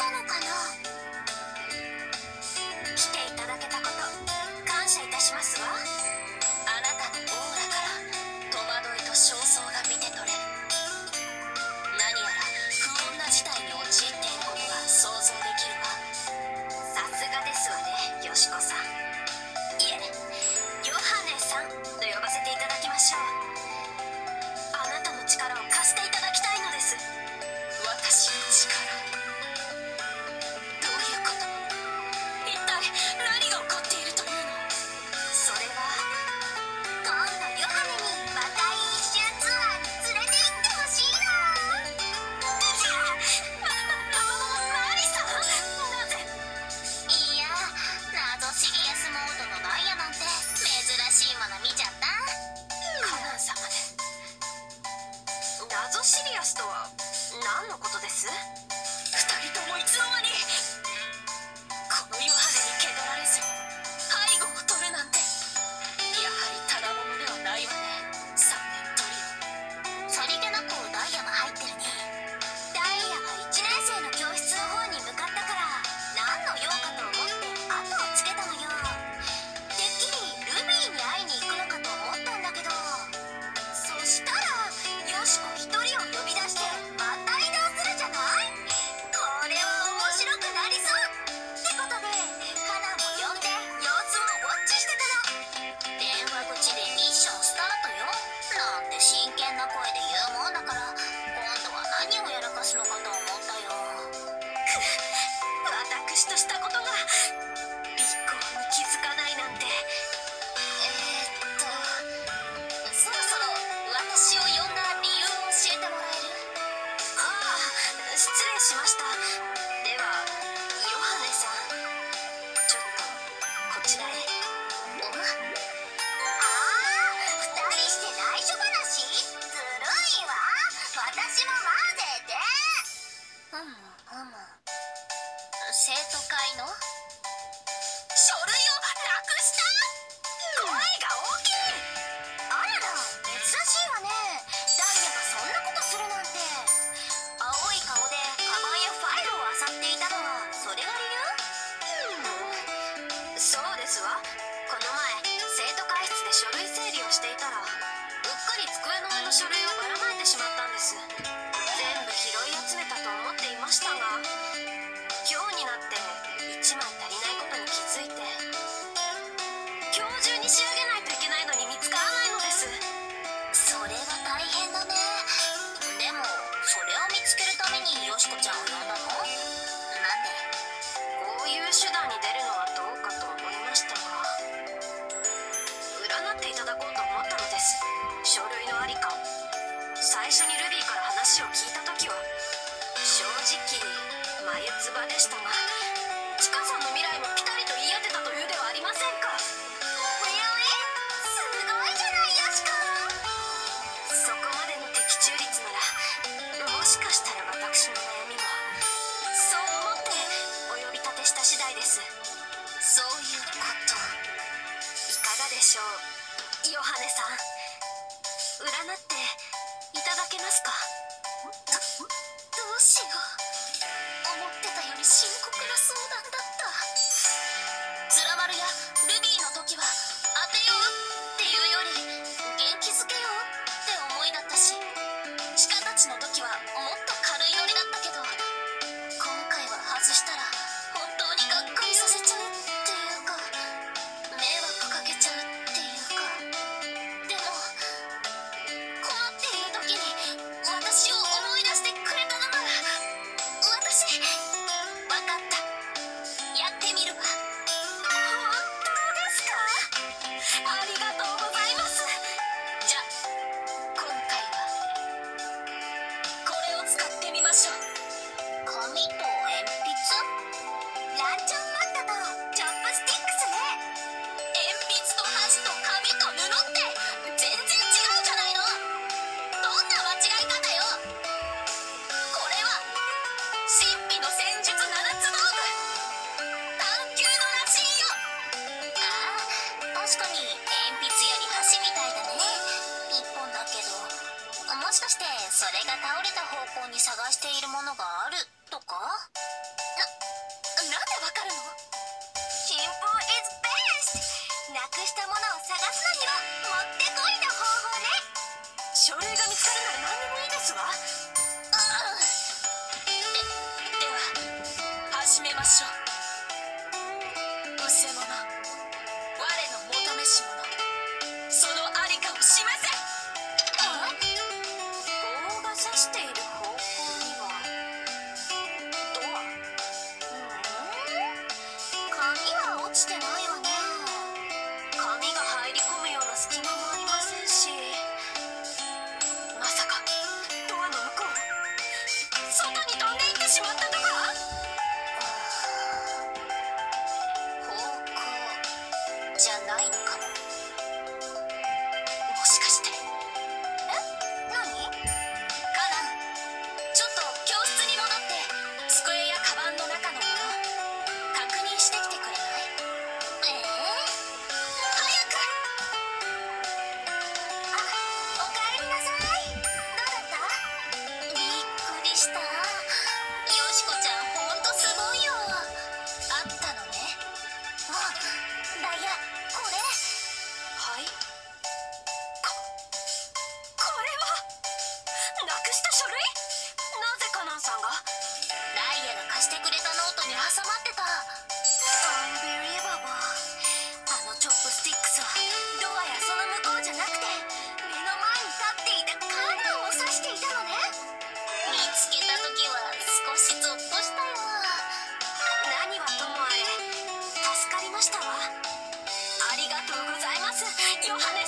たのかな。来ていただけたこと感謝いたしますわ。あなたのオーラから戸惑いと焦燥が見て取れる。何やら不穏な事態に陥っていることが想像できるわ。さすがですわね、よしこさん。いえ、ヨハネさんと呼ばせていただきましょう。あなたの力を貸していただきたいのです。私の力。どういうこと？一体何が起こっているというの？それは今度ヨハネにまた一周ツアーに連れて行ってほしいの。マリさん、なぜ？いや、謎シリアスモードのダイヤなんて珍しいもの見ちゃった。カナン様で。謎シリアスとは何のことです？二人ともいつの間に。このヨハネに気取られず背後を取るなんて、やはりただものではないわね、3年トリオ。さりげなくダイヤが入ってるね。ダイヤが1年生の教室の方に向かったから何の用かと思って後をつけたのよ。てっきりルビーに会いに行くのかと思ったんだけど、そしたらヨシコ一人を呼び出してまったりどうするじゃない。これは面白くなりそうってことで、カナンも呼んで様子をウォッチしてたの。電話口でミッションスタートよなんて真剣な声で言うもんだから、今度は何をやらかすのかと思ったよ。私としたことが立候補に気づかないなんて。そろそろ私を呼んだ理由を教えてもらえる？ああ、失礼しました。ではヨハネさん、ちょっとこちらへ。ああ、二人して内緒話？ずるいわ。私も混ぜて。生徒会の書類をなくした。声が大きい。あらら、珍しいわね。ダイヤがそんなことするなんて。青い顔でカバンやファイルを漁っていたのはそれが理由？そうですわ。この前生徒会室で書類整理をしていたら、うっかり机の上の書類をばらまいてしまったんです。全部拾い集めたと思っていましたが、今日になって1枚足りないことに気づいて、今日中に仕上げないといけないのに見つからないのです。それは大変だね。でもそれを見つけるためによしこちゃんを呼んだの？なんで？こういう手段に出るのはどうかと思いましたが、占っていただこうと思ったのです、書類のありかを。最初にルビーから話を聞いた時は正直眉唾でしたが、チカさんの未来もピタリと言い当てたというではありませんか。すごいじゃないよしこ。そこまでの的中率なら、もしかしたら私の悩みもそう思ってお呼び立てした次第です。そういうこと、いかがでしょうヨハネさん。占っていただけますか？どうしよう、思ってたより深刻な相談だった。ズラ丸やルビーの時は当てようっていうより元気づけようって思いだったし、チカたちの時はもっと軽いノリだったけど、今回は外したら本当にがっかりさせちゃうっていうか、迷惑かけちゃうっていうか。でも困っている時に私を思い出してくれたのなら、私分かった、やってみるわ。本当ですか？ありがとうございます。じゃあ今回はこれを使ってみましょう。紙と鉛筆？ランチョンマットとチョップスティックスね。鉛筆と箸と紙と布って全然違うじゃないの。どんな間違い方よ。これは神秘の戦術七つ道具、探求の羅針よ。ああ、確かに鉛筆より箸みたいだね。一本だけど、もしかしてそれが倒れた方向に探しているものがあるとか？ しょう。うせ者、我の求めし者、そのありかを示せ。あ、棒が指している方向にはドア。鍵は落ちてないわね。髪が入り込むような隙間もありませんし、まさかドアの向こう、外に飛んでいってしまったとか。方向じゃないのかも。もしかして。何？カナン、ちょっと教室に戻って机やカバンの中のもの確認してきてくれない？早く。あ、おかえりなさい。どうだった？びっくりした。よしこちゃんほんとすごいよ。あったのね。あ、ダイヤ、これ。はい。これはなくした書類？なぜカナンさんが？ダイヤが貸してくれたノートに挟まってた。アンビリーバボー。あのチョップスティックスはドアやその向こうじゃなくて、目の前に立っていたカナンを指していたのね。見つけた時は少しゾッとしたよ。何はともあれ助かりましたわ。ありがとうございます、ヨハネ